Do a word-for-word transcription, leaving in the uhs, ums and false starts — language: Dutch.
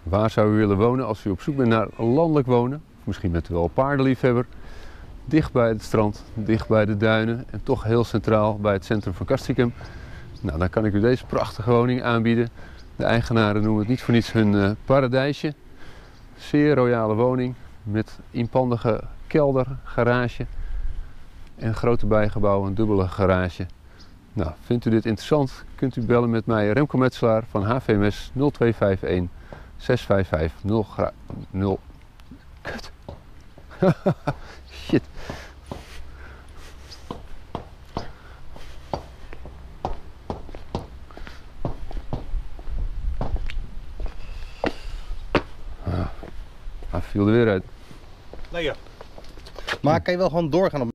Waar zou u willen wonen als u op zoek bent naar landelijk wonen? Of misschien bent u wel paardenliefhebber. Dicht bij het strand, dicht bij de duinen en toch heel centraal bij het centrum van Castricum. Nou, dan kan ik u deze prachtige woning aanbieden. De eigenaren noemen het niet voor niets hun uh, paradijsje. Zeer royale woning met inpandige kelder, garage en grote bijgebouw, een dubbele garage. Nou, vindt u dit interessant, kunt u bellen met mij, Remco Metselaar van H V M S nul twee vijf een zes vijf vijf nul. Kut. Shit. Ah, hij viel er weer uit. Lekker. Maar kan je wel gewoon doorgaan op